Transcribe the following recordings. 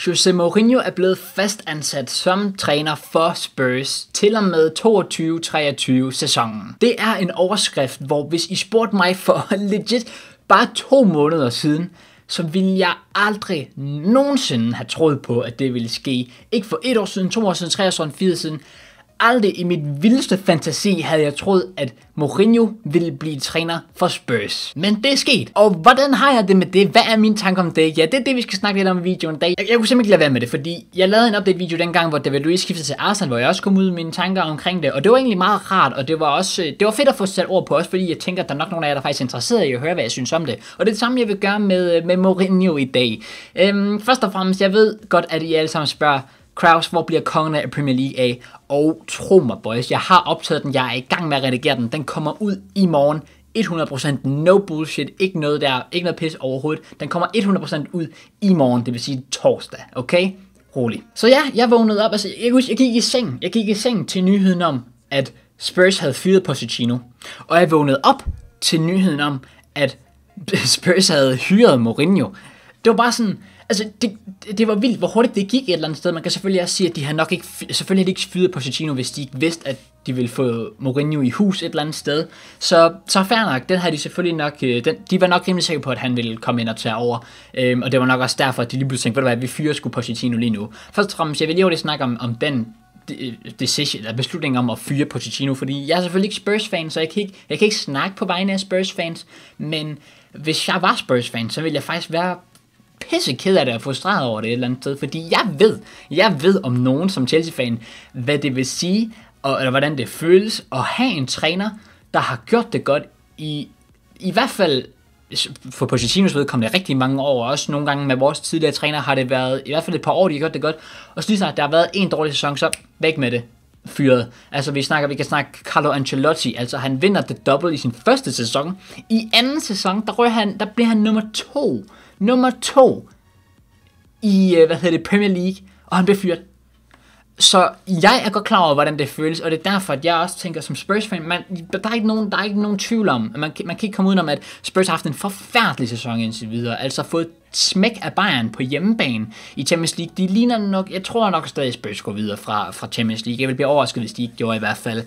Jose Mourinho er blevet fastansat som træner for Spurs til og med 22-23 sæsonen. Det er en overskrift, hvor hvis I spurgte mig for legit bare 2 måneder siden, så ville jeg aldrig nogensinde have troet på, at det ville ske. Ikke for 1 år siden, 2 år siden, 3 år siden, 4 år siden. Aldrig i mit vildeste fantasi havde jeg troet, at Mourinho ville blive træner for Spurs. Men det er sket. Og hvordan har jeg det med det? Hvad er mine tanker om det? Ja, det er det, vi skal snakke lidt om i videoen i dag. Jeg kunne simpelthen ikke lade være med det, fordi jeg lavede en update-video dengang, hvor David Luiz skiftede til Arsenal, hvor jeg også kom ud med mine tanker omkring det. Og det var egentlig meget rart, og det var fedt at få sat ord på, også fordi jeg tænker, at der er nok nogle af jer, der er faktisk interesseret i at høre, hvad jeg synes om det. Og det er det samme, jeg vil gøre med Mourinho i dag. Først og fremmest, jeg ved godt, at I alle sammen spørger, Kraus, hvor bliver kongerne af Premier League af? Og tro mig, boys, jeg har optaget den, jeg er i gang med at redigere den. Den kommer ud i morgen. 100% no bullshit, ikke noget der, ikke noget pis overhovedet. Den kommer 100% ud i morgen, det vil sige torsdag, okay? Rolig. Så ja, jeg vågnede op, altså jeg gik i seng til nyheden om, at Spurs havde fyret Pochettino. Og jeg vågnede op til nyheden om, at Spurs havde hyret Mourinho. Det var bare sådan, altså det var vildt, hvor hurtigt det gik et eller andet sted. Man kan selvfølgelig også sige, at de har nok ikke, selvfølgelig havde de ikke fyret Pochettino, hvis de ikke vidste, at de ville få Mourinho i hus et eller andet sted. Så fair nok, den havde de selvfølgelig nok, de var nok rimelig sikre på, at han ville komme ind og tage over. Og det var nok også derfor, at de lige pludselig tænkte, ved du hvad, vi fyrer sgu Pochettino lige nu. Først og fremmest, jeg vil lige snakke om den beslutning om at fyre Pochettino, fordi jeg er selvfølgelig ikke Spurs-fan, så jeg kan ikke snakke på vegne af Spurs-fans, men hvis jeg var Spurs-fan, så ville jeg faktisk være pisse ked af det og frustreret over det et eller andet sted, fordi jeg ved om nogen som Chelsea-fan, hvad det vil sige, eller hvordan det føles at have en træner, der har gjort det godt i hvert fald for Pochettinos vedkommende rigtig mange år, også nogle gange med vores tidligere træner har det været i hvert fald et par år, de har gjort det godt, og så lige snart der har været en dårlig sæson, så væk med det, fyret. Altså vi kan snakke Carlo Ancelotti, altså han vinder det double i sin første sæson. I anden sæson, der bliver han nummer 2 i, Premier League, og han bliver fyret. Så jeg er godt klar over, hvordan det føles, og det er derfor, at jeg også tænker som Spurs-fan, der er ikke nogen tvivl om, man kan ikke komme udenom, at Spurs har haft en forfærdelig sæson indtil videre, altså fået smæk af Bayern på hjemmebane i Champions League. De ligner nok, jeg tror nok stadig Spurs går videre fra Champions League. Jeg vil blive overrasket, hvis de ikke gjorde i hvert fald.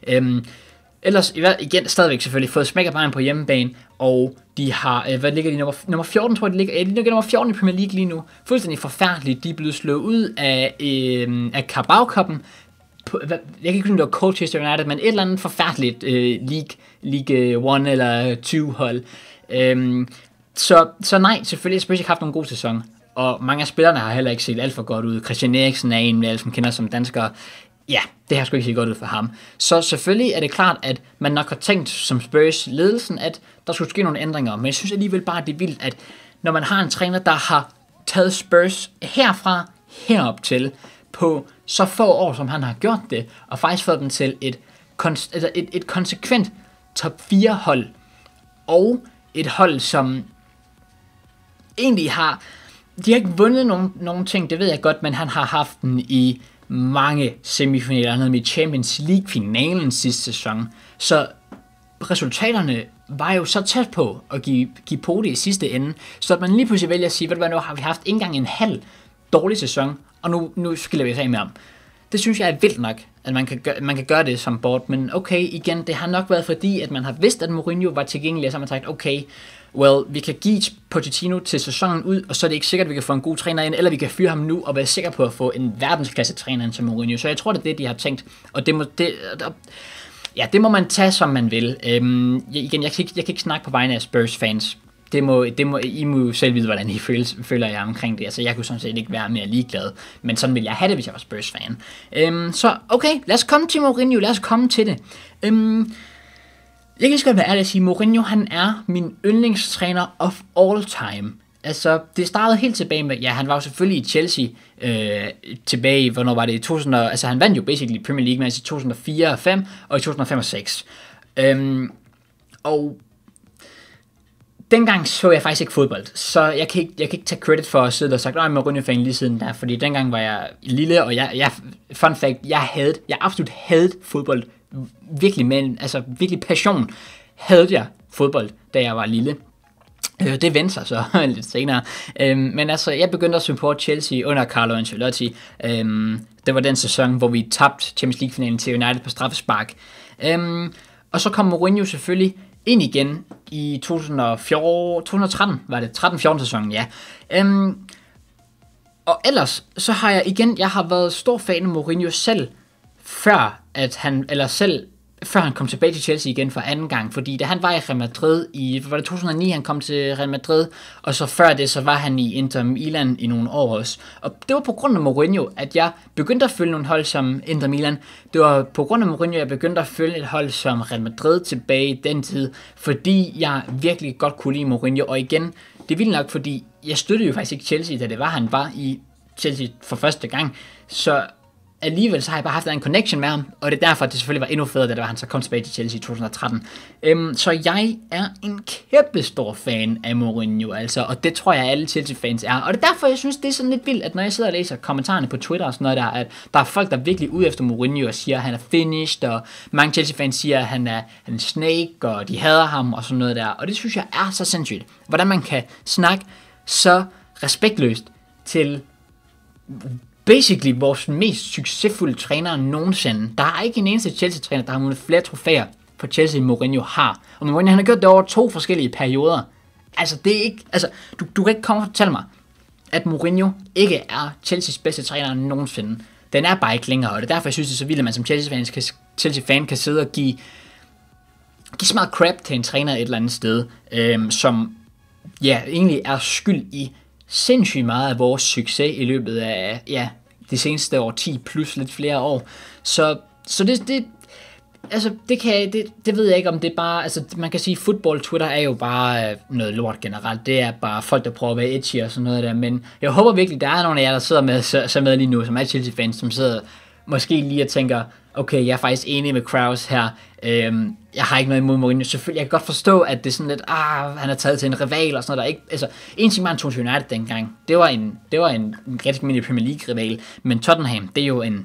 Ellers igen stadigvæk selvfølgelig fået smæk af Bayern på hjemmebane, og de har, hvad ligger de, nummer 14 tror jeg de ligger, de ligger nummer 14 i Premier League lige nu, fuldstændig forfærdeligt, de er blevet slået ud af Carabao-cuppen, jeg kan ikke huske, om det var Colchester United, men et eller andet forfærdeligt League 1 eller 2 hold, så nej, selvfølgelig har Spurs ikke haft nogen god sæson, og mange af spillerne har heller ikke set alt for godt ud. Christian Eriksen er en, vi alle som kender som danskere. Ja, det har sgu ikke set godt ud for ham. Så selvfølgelig er det klart, at man nok har tænkt som Spurs-ledelsen, at der skulle ske nogle ændringer. Men jeg synes alligevel bare, at det er vildt, at når man har en træner, der har taget Spurs herop til, på så få år, som han har gjort det, og faktisk fået dem til et konsekvent top 4 hold, og et hold, som egentlig de har ikke vundet nogen ting, det ved jeg godt, men han har haft den i mange semifinaler, han havde med Champions League-finalen sidste sæson, så resultaterne var jo så tæt på at give på det i sidste ende, så at man lige pludselig vælger at sige, ved du hvad, nu har vi haft ikke engang en halv dårlig sæson, og nu skiller vi os af med ham. Det synes jeg er vildt nok, at man kan gøre det som board, men okay, igen, det har nok været fordi, at man har vidst, at Mourinho var tilgængelig, og så har man sagt, okay, vi kan give Pochettino til sæsonen ud, og så er det ikke sikkert, at vi kan få en god træner ind, eller vi kan fyre ham nu, og være sikker på at få en verdensklasse træner ind til Mourinho. Så jeg tror, det er det, de har tænkt, og det må man tage, som man vil. Igen, jeg kan ikke snakke på vegne af Spurs-fans. I må selv vide, hvordan I føler jeg omkring det. Altså, jeg kunne sådan set ikke være mere ligeglad. Men sådan ville jeg have det, hvis jeg var Spurs-fan. Så okay, lad os komme til Mourinho. Lad os komme til det. Jeg kan lige så godt være ærlig at sige, Mourinho, han er min yndlingstræner of all time. Altså, det startede helt tilbage med, ja, han var jo selvfølgelig i Chelsea tilbage, hvornår var det i 2000, altså han vandt jo basically Premier League i 2004 og 5 og i 2005 og 6. Og dengang så jeg faktisk ikke fodbold, så jeg kan ikke tage credit for at sidde og sagt, nej, jeg er Mourinho-fan lige siden der, fordi dengang var jeg lille, og fun fact, jeg absolut hadet fodbold, virkelig passion, havde jeg fodbold, da jeg var lille. Det vendte sig så lidt senere. Men altså, jeg begyndte at supporte Chelsea under Carlo Ancelotti. Det var den sæson, hvor vi tabte Champions League-finalen til United på straffespark. Og så kom Mourinho selvfølgelig ind igen i 2013, var det 13-14 sæsonen, ja. Og ellers, så har jeg har været stor fan af Mourinho selv, før han kom tilbage til Chelsea igen for anden gang, fordi da han var i Real Madrid var det 2009, han kom til Real Madrid, og så før det, så var han i Inter Milan i nogle år også. Og det var på grund af Mourinho, at jeg begyndte at følge nogle hold som Inter Milan. Det var på grund af Mourinho, jeg begyndte at følge et hold som Real Madrid tilbage i den tid, fordi jeg virkelig godt kunne lide Mourinho. Og igen, det er vildt nok, fordi jeg støttede jo faktisk ikke Chelsea, da det var, han var i Chelsea for første gang, så alligevel så har jeg bare haft en connection med ham, og det er derfor, at det selvfølgelig var endnu federe, da han så kom tilbage til Chelsea i 2013. Så jeg er en kæmpe stor fan af Mourinho, altså, og det tror jeg, alle Chelsea-fans er. Og det er derfor, jeg synes, det er sådan lidt vildt, at når jeg sidder og læser kommentarerne på Twitter og sådan noget der, at der er folk, der er virkelig ude efter Mourinho og siger, at han er finished, og mange Chelsea-fans siger, at han er en snake, og de hader ham og sådan noget der. Og det synes jeg er så sindssygt. Hvordan man kan snakke så respektløst til basically vores mest succesfulde træner nogensinde. Der er ikke en eneste Chelsea-træner, der har vundet flere trofæer, for Chelsea end Mourinho har. Og Mourinho, han har gjort det over 2 forskellige perioder. Altså, det er ikke, altså, du kan ikke komme og fortælle mig, at Mourinho ikke er Chelseas bedste træner nogensinde. Den er bare ikke længere, og det er derfor, jeg synes, det er så vildt, at man som Chelsea-fan kan sidde og give smart crap til en træner et eller andet sted, som egentlig er skyld i sindssygt meget af vores succes i løbet af det seneste år 10 plus lidt flere år. Så det altså det ved jeg ikke om det er bare, altså man kan sige football Twitter er jo bare noget lort generelt. Det er bare folk der prøver at være edgy og sådan noget der, men jeg håber virkelig der er nogle af jer der sidder med lige nu, som er Chelsea fans, som sidder måske lige og tænker, okay, jeg er faktisk enig med Kraus her. Jeg har ikke noget imod Mourinho. Selvfølgelig, jeg kan godt forstå, at det er sådan lidt, han er taget til en rival og sådan noget, der ikke, altså, en ting var, han tog til United dengang. Det var en rigtig almindelig Premier League rival, men Tottenham, det er jo en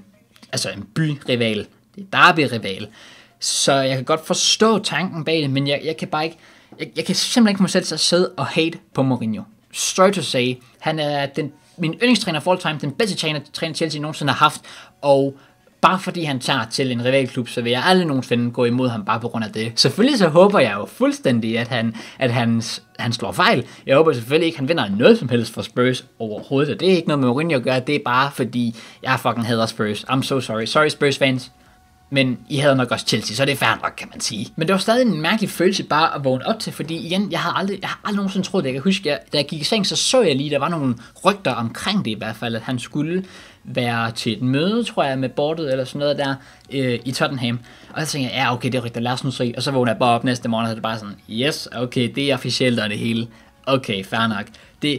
byrival. Det er derby-rival. Så jeg kan godt forstå tanken bag det, men jeg kan bare ikke, jeg kan simpelthen ikke få mig selv til at sidde og hate på Mourinho. Sorry to say, han er min yndlingstræner for all time, den bedste træner Chelsea nogensinde har haft, og bare fordi han tager til en rivalklub, så vil jeg aldrig nogensinde gå imod ham bare på grund af det. Selvfølgelig så håber jeg jo fuldstændig, at han slår fejl. Jeg håber selvfølgelig ikke, at han vinder noget som helst for Spurs overhovedet, og det er ikke noget med Mourinho at gøre, det er bare fordi, jeg fucking hader Spurs. I'm so sorry. Sorry Spurs fans. Men I havde nok også Chelsea, så det er fair nok, kan man sige. Men det var stadig en mærkelig følelse bare at vågne op til, fordi igen, jeg har aldrig nogensinde troet det. Jeg kan huske, da jeg gik i seng, så jeg lige, der var nogle rygter omkring det i hvert fald, at han skulle være til et møde, tror jeg, med boardet eller sådan noget der i Tottenham. Og så tænkte jeg, okay, det er rygter, lad os nu se. Og så vågnede jeg bare op næste morgen, og så er det bare sådan, yes, okay, det er officielt og det hele. Okay, fair nok. Det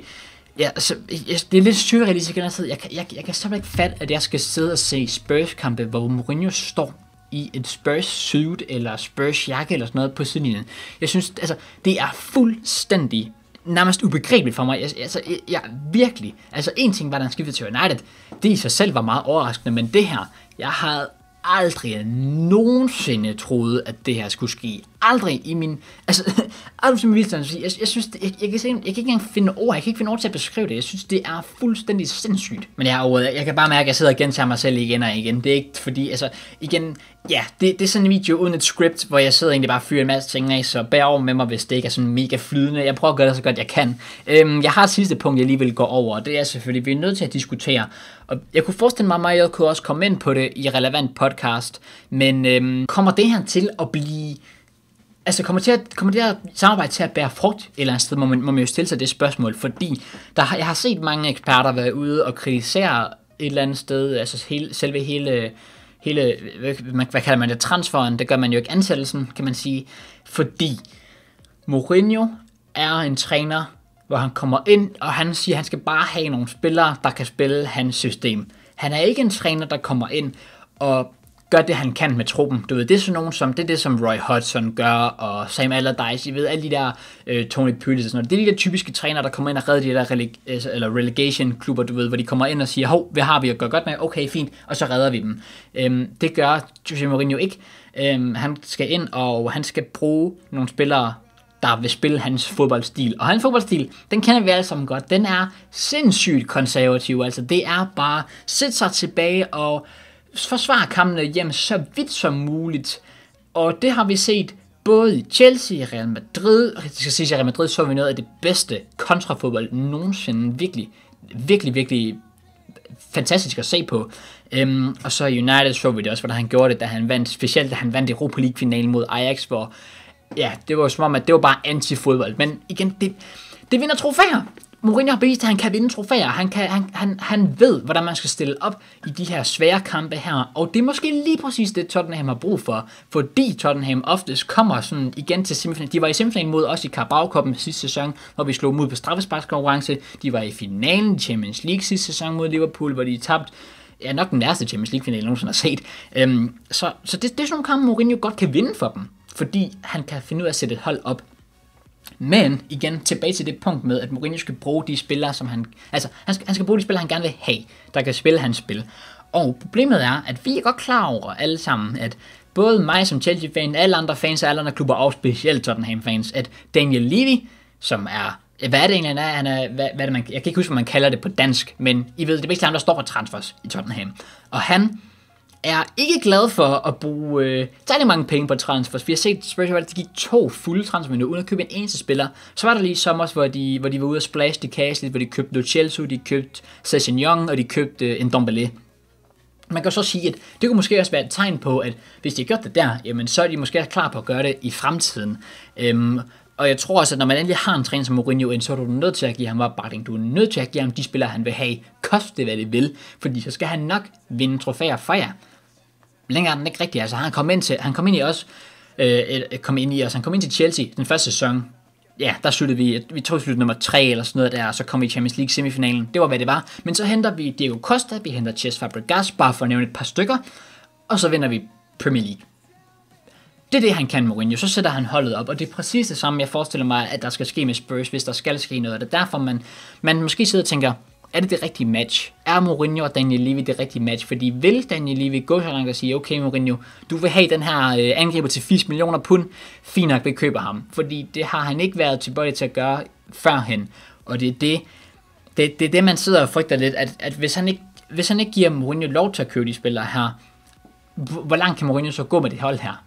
er lidt surrealistisk. Jeg kan simpelthen ikke fatte, at jeg skal sidde og se Spurs-kampe, hvor Mourinho står i et Spurs-suit eller Spurs-jakke eller sådan noget på sidelinjen. Jeg synes, altså, det er fuldstændig nærmest ubegribeligt for mig. Jeg virkelig, altså en ting var, da han skiftede til United, det i sig selv var meget overraskende, men det her, jeg havde aldrig nogensinde troet, at det her skulle ske. Aldrig i min, altså, aldrig som vildt at sige. Jeg synes, jeg kan ikke engang finde ord, til at beskrive det. Jeg synes, det er fuldstændig sindssygt. Men jeg kan bare mærke, at jeg sidder og gentager mig selv igen og igen. Det er ikke fordi, altså, igen, ja, det er sådan en video uden et script, hvor jeg sidder egentlig bare og fyrer en masse ting af, så bær over med mig, hvis det ikke er sådan mega flydende. Jeg prøver at gøre det så godt jeg kan. Jeg har et sidste punkt, jeg lige vil gå over, og det er selvfølgelig, vi er nødt til at diskutere. Og jeg kunne forestille mig, at jeg kunne også komme ind på det i relevant podcast, men kommer det her til at blive, altså kommer det her samarbejde til at bære frugt et eller andet sted, må man jo stille sig det spørgsmål, fordi jeg har set mange eksperter være ude og kritisere et eller andet sted, altså selve hele hvad kalder man det, transferen, det gør man jo ikke ansættelsen, kan man sige, fordi Mourinho er en træner, hvor han kommer ind, og han siger, at han skal bare have nogle spillere, der kan spille hans system. Han er ikke en træner, der kommer ind og gør det, han kan med truppen. Du ved, det er sådan nogen som, det er det, som Roy Hodgson gør, og Sam Allardyce, I ved, alle de der Tony Pulis og sådan noget. Det er de der typiske trænere, der kommer ind og redder de der relegation-klubber, du ved, hvor de kommer ind og siger, hov, hvad har vi at gøre godt med? Okay, fint, og så redder vi dem. Det gør Jose Mourinho ikke. Han skal ind, og han skal bruge nogle spillere, der vil spille hans fodboldstil. Og hans fodboldstil, den kender vi alle sammen godt. Den er sindssygt konservativ. Altså det er bare sætte sig tilbage og forsvare kampene hjem så vidt som muligt. Og det har vi set både i Chelsea og Real Madrid. Jeg skal sige, at i Real Madrid så vi noget af det bedste kontrafodbold nogensinde. Virkelig fantastisk at se på. Og så i United så vi det også, hvordan han gjorde det, da han vandt, specielt da han vandt Europa League-finalen mod Ajax, hvor ja, det var som om, at det var bare anti-fodbold. Men igen, det vinder trofæer. Mourinho har bevist, at han kan vinde trofæer. Han ved, hvordan man skal stille op i de her svære kampe her. Og det er måske lige præcis det, Tottenham har brug for. Fordi Tottenham oftest kommer sådan igen til semifinalen. De var i semifinalen mod os i Carabao Cupen sidste sæson, hvor vi slog dem ud på straffesparkskonkurrence. De var i finalen i Champions League sidste sæson mod Liverpool, hvor de tabte. Ja, nok den værste Champions League-finale, jeg nogensinde har set. Så det er sådan nogle kampe, Mourinho godt kan vinde for dem. Fordi han kan finde ud af at sætte et hold op. Men igen, tilbage til det punkt med, at Mourinho skal bruge de spillere, som han skal bruge de spillere, han gerne vil have, der kan spille hans spil. Og problemet er, at vi er godt klar over alle sammen, at både mig som Chelsea-fan, alle andre fans og alle andre klubber, og specielt Tottenham-fans, at Daniel Levy, som er, hvad er det egentlig, han er, hvad er det, jeg kan ikke huske, hvad man kalder det på dansk, men I ved, det er basically ham, der står for transfers i Tottenham. Og han er ikke glad for at bruge særlig mange penge på transfers. Vi har set Spurs, at de gik 2 fulde transfervinduer uden at købe en eneste spiller. Så var der lige i sommer, hvor de var ude at splash de cash lidt, hvor de købte Lo Celso, de købte Sessegnon, og de købte Ndombele. Man kan så sige, at det kunne måske også være et tegn på, at hvis de har gjort det der, jamen så er de måske klar på at gøre det i fremtiden. Og jeg tror også, at når man endelig har en træner som Mourinho, så er du nødt til at give ham opbakning. Du er nødt til at give ham de spillere, han vil have. Koste det, hvad det vil. Fordi så skal han nok vinde trofæer for jer. Længere er den ikke rigtigt. Altså, han kom ind til Chelsea den første sæson. Ja, der sluttede vi tror vi sluttede nummer 3 eller sådan noget der, og så kom vi i Champions League semifinalen. Det var, hvad det var. Men så henter vi Diego Costa, vi henter Cesc Fabregas, bare for at nævne et par stykker, og så vinder vi Premier League. Det er det, han kan, Mourinho. Så sætter han holdet op, og det er præcis det samme, jeg forestiller mig, at der skal ske med Spurs, hvis der skal ske noget. Det er derfor, man måske sidder og tænker, er det rigtige match? Er Mourinho og Daniel Levy det rigtige match? Fordi vil Daniel Levy gå så langt og sige, okay Mourinho, du vil have den her angriber til 80 millioner pund, fint nok, vi køber ham. Fordi det har han ikke været tilbøjelig til at gøre førhen. Og det er det, man sidder og frygter lidt, at hvis han ikke giver Mourinho lov til at købe de spillere her, hvor langt kan Mourinho så gå med det hold her?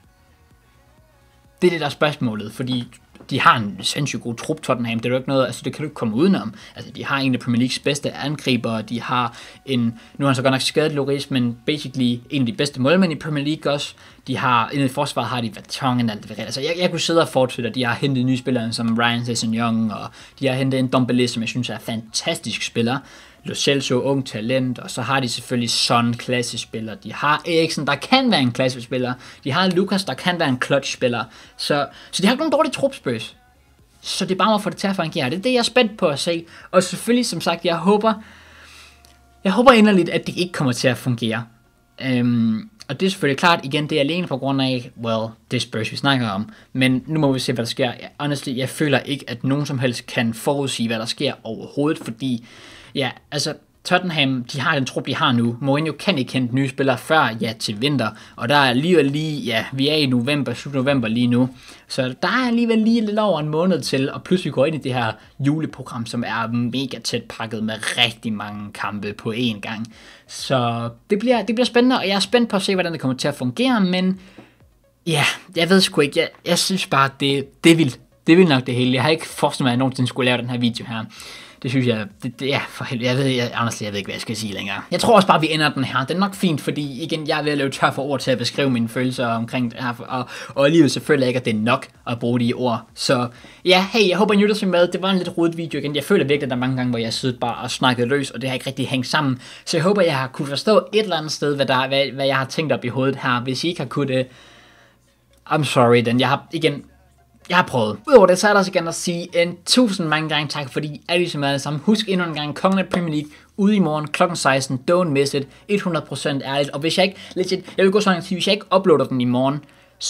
Det er det, der er spørgsmålet, fordi de har en sindssygt god trup, Tottenham. Det er jo ikke noget, altså det kan du ikke komme udenom. Altså de har en af Premier Leagues bedste angriber, de har nu er han så godt nok skadet Lloris, men basically en af de bedste målmænd i Premier League også. De har, inden i forsvaret har de Vertonghen og alt det. Altså jeg kunne sidde og fortsætte, de har hentet nye spillere som Ryan Sessegnon, og de har hentet en Ndombele, som jeg synes er en fantastisk spiller. Lo Celso, ung talent, og så har de selvfølgelig Son, klassespiller. De har Eriksen, der kan være en klassespiller. De har Lucas, der kan være en clutch-spiller. Så de har ikke nogen dårlige trupspøs. Så det er bare at få det til at fungere. Det er det, jeg er spændt på at se. Og selvfølgelig, som sagt, jeg håber inderligt, at det ikke kommer til at fungere. Og det er selvfølgelig klart, igen, det er alene på grund af, det Spurs, vi snakker om. Men nu må vi se, hvad der sker. Honestly, jeg føler ikke, at nogen som helst kan forudsige, hvad der sker overhovedet, fordi ja, altså Tottenham, de har den trup, de har nu. Mourinho kan ikke hente nye spillere før, til vinter. Og der er alligevel vi er i november, slut november lige nu. Så der er alligevel lige lidt over en måned til, og pludselig går ind i det her juleprogram, som er mega tæt pakket med rigtig mange kampe på én gang. Så det bliver spændende, og jeg er spændt på at se, hvordan det kommer til at fungere, men ja, jeg ved sgu ikke, jeg synes bare, det er vildt. Det er vildt nok det hele. Jeg har ikke forestillet mig, at jeg nogensinde skulle lave den her video her. Det synes jeg, for helvede, jeg ved ikke, hvad jeg skal sige længere. Jeg tror også bare, vi ender den her. Det er nok fint, fordi igen, jeg er ved at løbe tør for ord til at beskrive mine følelser omkring det her, og alligevel selvfølgelig ikke, at det er nok at bruge de ord. Så ja, hey, jeg håber, I nytter med. Det var en lidt rodet video igen. Jeg føler virkelig, at der er mange gange, hvor jeg sidder bare og snakker løs, og det har ikke rigtig hængt sammen. Så jeg håber, jeg har kunne forstå et eller andet sted, hvad jeg har tænkt op i hovedet her. Hvis I ikke har kunnet det, I'm sorry, jeg har prøvet. Udover det, så er der også igen at sige 1000 mange gange tak, fordi alle I som er alle sammen. Husk endnu en gang, Kongen af Premier League ude i morgen kl. 16. Don't miss it. 100% ærligt. Og hvis jeg ikke, jeg vil gå sådan, at hvis jeg ikke uploader den i morgen,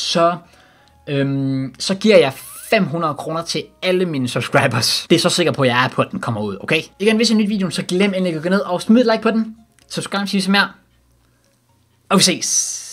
så giver jeg 500 kroner til alle mine subscribers. Det er så sikker på, at jeg er på, at den kommer ud, okay? Igen, hvis I har nyt video, så glem endelig at gå ned og smid et like på den. Subscribe, sig mere. Og vi ses.